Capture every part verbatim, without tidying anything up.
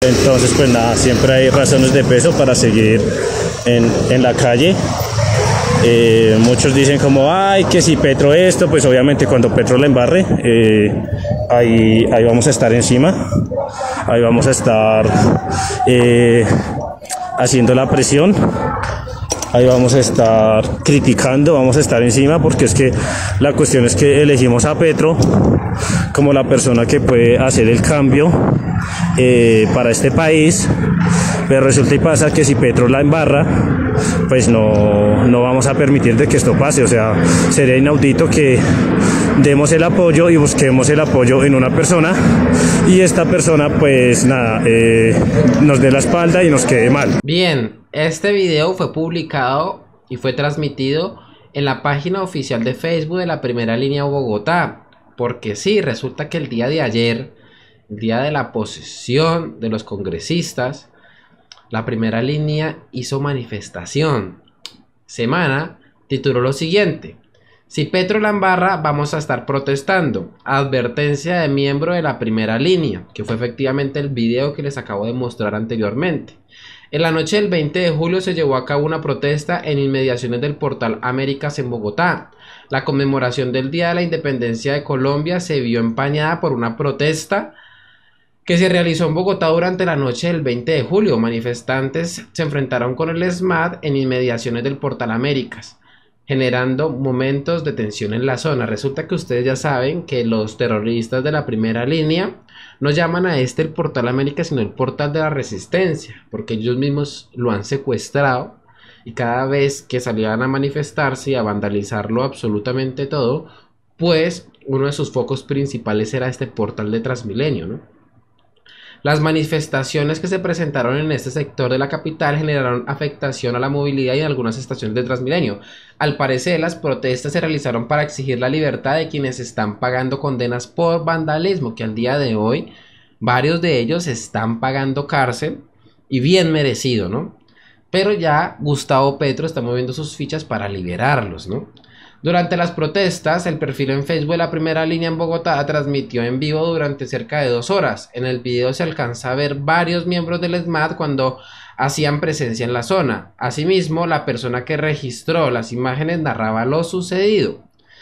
Entonces, pues nada, siempre hay razones de peso para seguir en, en la calle. Eh, muchos dicen como, ay, que si Petro esto, pues obviamente cuando Petro la embarre, eh, ahí, ahí vamos a estar encima, ahí vamos a estar eh, haciendo la presión, ahí vamos a estar criticando, vamos a estar encima, porque es que la cuestión es que elegimos a Petro como la persona que puede hacer el cambio eh, para este país, pero resulta y pasa que si Petro la embarra, pues no, no vamos a permitir de que esto pase. O sea, sería inaudito que demos el apoyo y busquemos el apoyo en una persona y esta persona pues nada, eh, nos dé la espalda y nos quede mal. Bien, este video fue publicado y fue transmitido en la página oficial de Facebook de la Primera Línea Bogotá, porque sí, resulta que el día de ayer, el día de la posesión de los congresistas, la Primera Línea hizo manifestación. Semana tituló lo siguiente: si Petro la embarra, vamos a estar protestando. Advertencia de miembro de la Primera Línea, que fue efectivamente el video que les acabo de mostrar anteriormente. En la noche del veinte de julio se llevó a cabo una protesta en inmediaciones del Portal Américas en Bogotá. La conmemoración del Día de la Independencia de Colombia se vio empañada por una protesta que se realizó en Bogotá durante la noche del veinte de julio. Manifestantes se enfrentaron con el SMAT en inmediaciones del Portal Américas, generando momentos de tensión en la zona. Resulta que ustedes ya saben que los terroristas de la Primera Línea no llaman a este el Portal Américas, sino el Portal de la Resistencia, porque ellos mismos lo han secuestrado y cada vez que salían a manifestarse y a vandalizarlo absolutamente todo, pues uno de sus focos principales era este portal de Transmilenio, ¿no? Las manifestaciones que se presentaron en este sector de la capital generaron afectación a la movilidad y en algunas estaciones de Transmilenio. Al parecer, las protestas se realizaron para exigir la libertad de quienes están pagando condenas por vandalismo, que al día de hoy varios de ellos están pagando cárcel y bien merecido, ¿no? Pero ya Gustavo Petro está moviendo sus fichas para liberarlos, ¿no? Durante las protestas, el perfil en Facebook de la Primera Línea en Bogotá transmitió en vivo durante cerca de dos horas. En el video se alcanza a ver varios miembros del SMAT cuando hacían presencia en la zona. Asimismo, la persona que registró las imágenes narraba lo sucedido.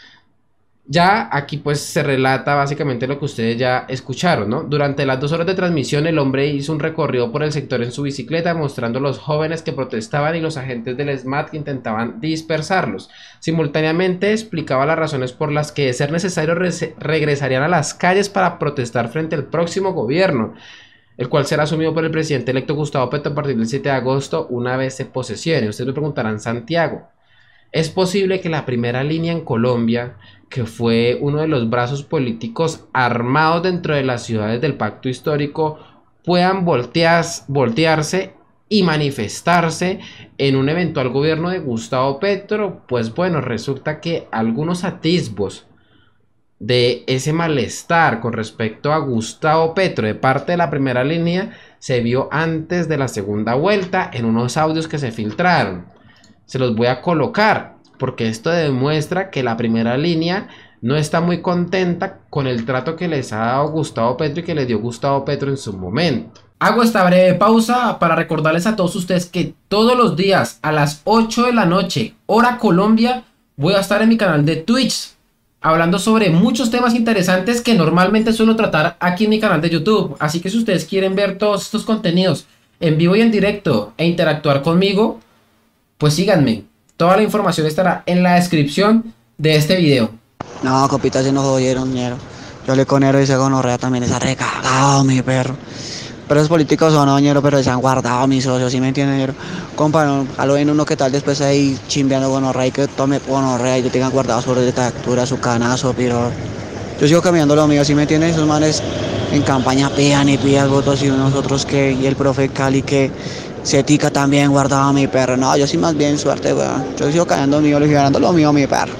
Ya aquí pues se relata básicamente lo que ustedes ya escucharon, ¿no? Durante las dos horas de transmisión, el hombre hizo un recorrido por el sector en su bicicleta, mostrando los jóvenes que protestaban y los agentes del SMAT que intentaban dispersarlos. Simultáneamente explicaba las razones por las que, de ser necesario, re regresarían a las calles para protestar frente al próximo gobierno, el cual será asumido por el presidente electo Gustavo Petro a partir del siete de agosto, una vez se posesione. Ustedes me preguntarán, Santiago, ¿es posible que la Primera Línea en Colombia, que fue uno de los brazos políticos armados dentro de las ciudades del pacto histórico, puedan volteas, voltearse y manifestarse en un eventual gobierno de Gustavo Petro? Pues bueno, resulta que algunos atisbos de ese malestar con respecto a Gustavo Petro de parte de la Primera Línea se vio antes de la segunda vuelta en unos audios que se filtraron. Se los voy a colocar porque esto demuestra que la Primera Línea no está muy contenta con el trato que les ha dado Gustavo Petro y que les dio Gustavo Petro en su momento. Hago esta breve pausa para recordarles a todos ustedes que todos los días a las ocho de la noche, hora Colombia, voy a estar en mi canal de Twitch hablando sobre muchos temas interesantes que normalmente suelo tratar aquí en mi canal de YouTube. Así que si ustedes quieren ver todos estos contenidos en vivo y en directo e interactuar conmigo, pues síganme. Toda la información estará en la descripción de este video. No, compita, se nos jodieron, ñero. Yo le conero y se gonorrea también, está recagado mi perro. Pero esos políticos son ñero, pero se han guardado mis socios, ¿sí me entienden, ñero? Compa, no, a lo ven uno que tal después ahí chimbeando gonorrea y que tome gonorrea y que tengan guardado su orden de captura, su canazo, pero yo sigo cambiando lo mío, ¿sí me entienden? Esos manes en campaña pidan y pidan votos y nosotros que, y el profe Cali que Cetica también guardaba a mi perro. No, yo sí más bien suerte, weón. Yo sigo cayendo mío, le ganando lo mío a mi perro.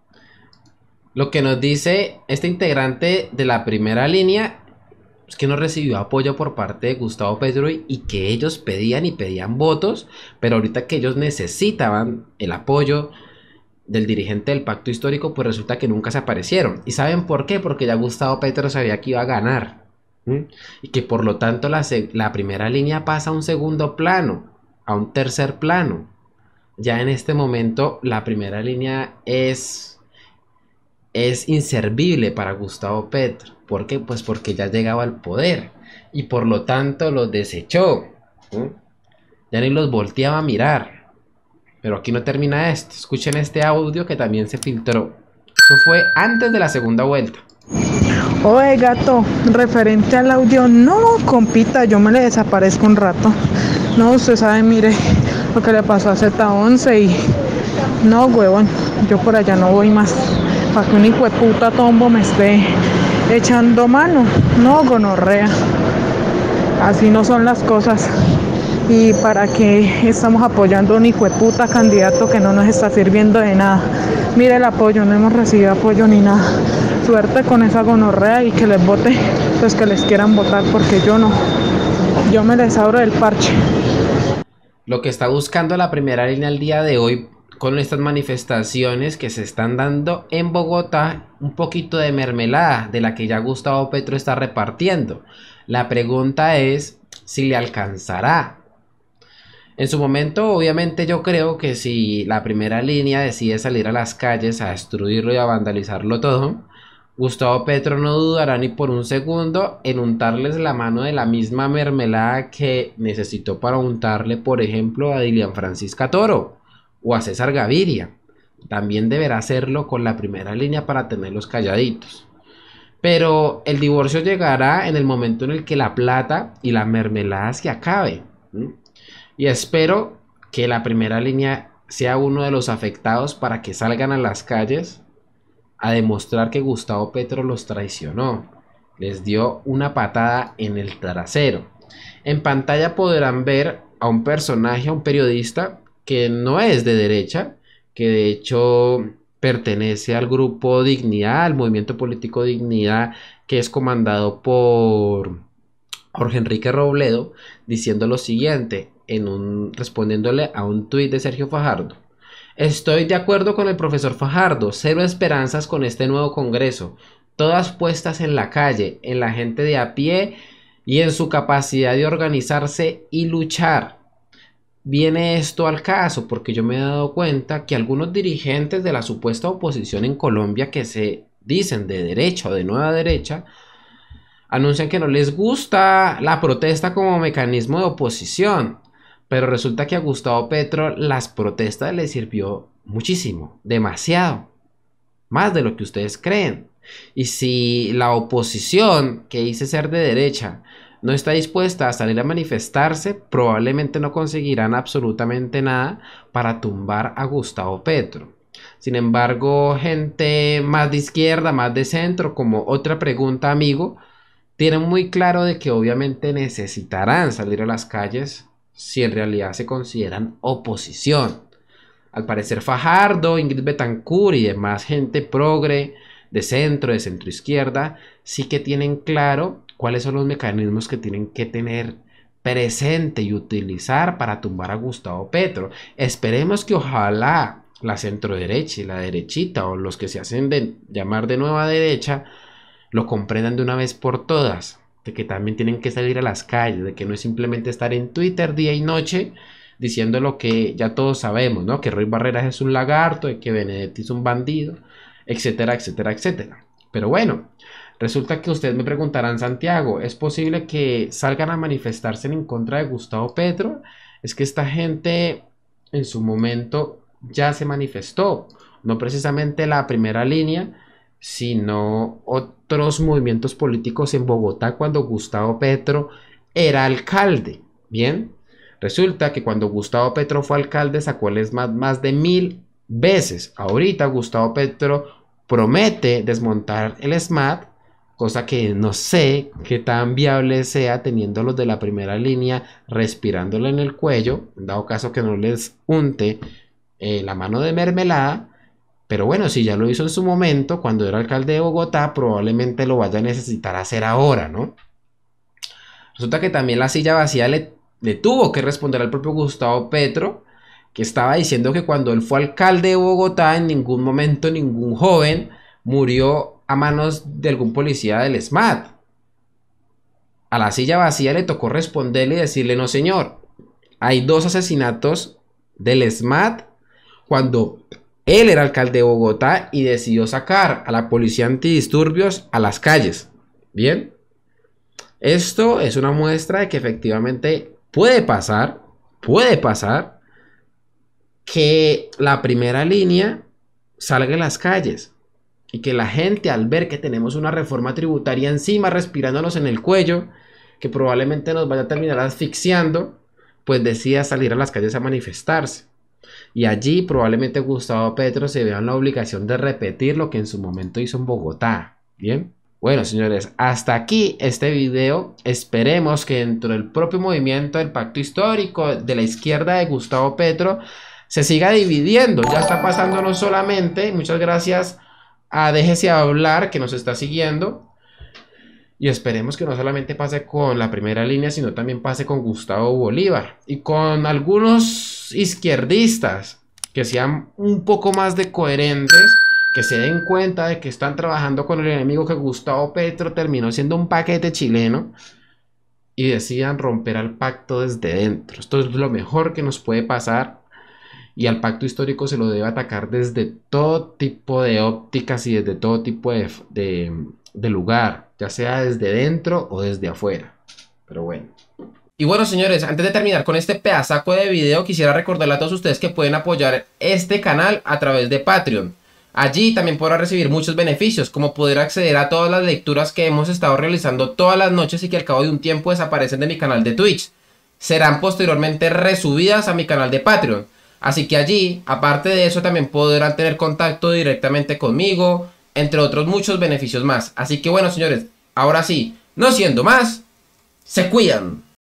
Lo que nos dice este integrante de la Primera Línea es que no recibió apoyo por parte de Gustavo Petro y, y que ellos pedían y pedían votos, pero ahorita que ellos necesitaban el apoyo del dirigente del pacto histórico, pues resulta que nunca se aparecieron. ¿Y saben por qué? Porque ya Gustavo Petro sabía que iba a ganar. ¿Mm? Y que por lo tanto la, la primera línea pasa a un segundo plano, a un tercer plano. Ya en este momento la primera línea es, es inservible para Gustavo Petro. ¿Por qué? Pues porque ya llegaba al poder y por lo tanto los desechó. ¿Mm? Ya ni los volteaba a mirar. Pero aquí no termina esto. Escuchen este audio que también se filtró. Eso fue antes de la segunda vuelta. Oye, gato, referente al audio, no, compita, yo me le desaparezco un rato. No, usted sabe, mire, lo que le pasó a Z once y... No, huevón, yo por allá no voy más. Para que un hijo de puta tombo me esté echando mano. No, gonorrea. Así no son las cosas. Y para que estamos apoyando a un hijo de puta candidato que no nos está sirviendo de nada. Mire el apoyo, no hemos recibido apoyo ni nada. Suerte con esa gonorrea y que les vote los que les quieran votar, porque yo no. Yo me les abro del parche. Lo que está buscando la primera línea el día de hoy con estas manifestaciones que se están dando en Bogotá, un poquito de mermelada de la que ya Gustavo Petro está repartiendo. La pregunta es si le alcanzará. En su momento, obviamente, yo creo que si la primera línea decide salir a las calles a destruirlo y a vandalizarlo todo, Gustavo Petro no dudará ni por un segundo en untarles la mano de la misma mermelada que necesitó para untarle, por ejemplo, a Dilian Francisca Toro o a César Gaviria. También deberá hacerlo con la primera línea para tenerlos calladitos. Pero el divorcio llegará en el momento en el que la plata y la mermelada se acabe. ¿Mm? Y espero que la primera línea sea uno de los afectados para que salgan a las calles a demostrar que Gustavo Petro los traicionó. Les dio una patada en el trasero. En pantalla podrán ver a un personaje, a un periodista que no es de derecha, que de hecho pertenece al grupo Dignidad, al movimiento político Dignidad, que es comandado por Jorge Enrique Robledo, diciendo lo siguiente, en un, respondiéndole a un tuit de Sergio Fajardo. Estoy de acuerdo con el profesor Fajardo, cero esperanzas con este nuevo Congreso, todas puestas en la calle, en la gente de a pie y en su capacidad de organizarse y luchar. Viene esto al caso porque yo me he dado cuenta que algunos dirigentes de la supuesta oposición en Colombia que se dicen de derecha o de nueva derecha anuncian que no les gusta la protesta como mecanismo de oposición. Pero resulta que a Gustavo Petro las protestas le sirvió muchísimo, demasiado, más de lo que ustedes creen. Y si la oposición, que dice ser de derecha, no está dispuesta a salir a manifestarse, probablemente no conseguirán absolutamente nada para tumbar a Gustavo Petro. Sin embargo, gente más de izquierda, más de centro, como Otra Pregunta Amigo, tienen muy claro de que obviamente necesitarán salir a las calles si en realidad se consideran oposición. Al parecer Fajardo, Ingrid Betancourt y demás gente progre, de centro, de centro izquierda, sí que tienen claro cuáles son los mecanismos que tienen que tener presente y utilizar para tumbar a Gustavo Petro. Esperemos que ojalá la centro derecha y la derechita o los que se hacen de llamar de nueva derecha lo comprendan de una vez por todas, de que también tienen que salir a las calles, de que no es simplemente estar en Twitter día y noche diciendo lo que ya todos sabemos, ¿no? Que Roy Barreras es un lagarto, de que Benedetti es un bandido, etcétera, etcétera, etcétera. Pero bueno, resulta que ustedes me preguntarán, Santiago, ¿es posible que salgan a manifestarse en contra de Gustavo Petro? Es que esta gente en su momento ya se manifestó, no precisamente la primera línea, sino otros movimientos políticos en Bogotá cuando Gustavo Petro era alcalde. Bien, resulta que cuando Gustavo Petro fue alcalde sacó el ESMAD más de mil veces. Ahorita Gustavo Petro promete desmontar el ESMAD, cosa que no sé qué tan viable sea teniendo los de la primera línea respirándole en el cuello, en dado caso que no les unte eh, la mano de mermelada. Pero bueno, si ya lo hizo en su momento, cuando era alcalde de Bogotá, probablemente lo vaya a necesitar hacer ahora, ¿no? Resulta que también la silla vacía le, le tuvo que responder al propio Gustavo Petro, que estaba diciendo que cuando él fue alcalde de Bogotá, en ningún momento ningún joven murió a manos de algún policía del ESMAD. a la silla vacía le tocó responderle y decirle: no señor, hay dos asesinatos del S M A T cuando él era alcalde de Bogotá y decidió sacar a la policía antidisturbios a las calles. Bien, esto es una muestra de que efectivamente puede pasar, puede pasar que la primera línea salga a las calles y que la gente, al ver que tenemos una reforma tributaria encima respirándonos en el cuello, que probablemente nos vaya a terminar asfixiando, pues decida salir a las calles a manifestarse. Y allí probablemente Gustavo Petro se vea en la obligación de repetir lo que en su momento hizo en Bogotá. Bien, bueno señores, hasta aquí este video. Esperemos que dentro del propio movimiento del pacto histórico de la izquierda de Gustavo Petro se siga dividiendo. Ya está pasando no solamente, muchas gracias a Déjese Hablar que nos está siguiendo, y esperemos que no solamente pase con la primera línea, sino también pase con Gustavo Bolívar y con algunos izquierdistas que sean un poco más de coherentes, que se den cuenta de que están trabajando con el enemigo, que Gustavo Petro terminó siendo un paquete chileno, y decidan romper al pacto desde dentro. Esto es lo mejor que nos puede pasar, y al pacto histórico se lo debe atacar desde todo tipo de ópticas y desde todo tipo de, de, de lugar, ya sea desde dentro o desde afuera. Pero bueno. Y bueno señores, antes de terminar con este pedazaco de video, quisiera recordarle a todos ustedes que pueden apoyar este canal a través de Patreon. Allí también podrán recibir muchos beneficios, como poder acceder a todas las lecturas que hemos estado realizando todas las noches y que al cabo de un tiempo desaparecen de mi canal de Twitch. Serán posteriormente resubidas a mi canal de Patreon. Así que allí, aparte de eso, también podrán tener contacto directamente conmigo, entre otros muchos beneficios más. Así que bueno señores, ahora sí, no siendo más, se cuidan.